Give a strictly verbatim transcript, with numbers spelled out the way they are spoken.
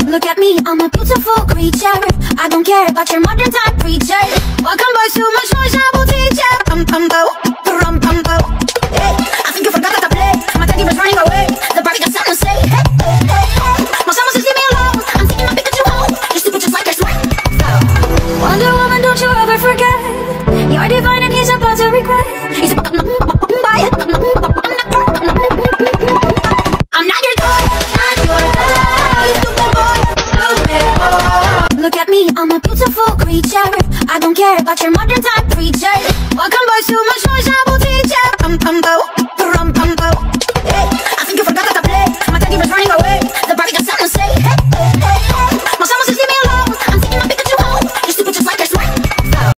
Look at me, I'm a beautiful creature. I don't care about your modern time preacher. Welcome boys to my show, shabu teacher. Pum pum bo, rum pum bo. Hey, I think you forgot how to play. My daddy was running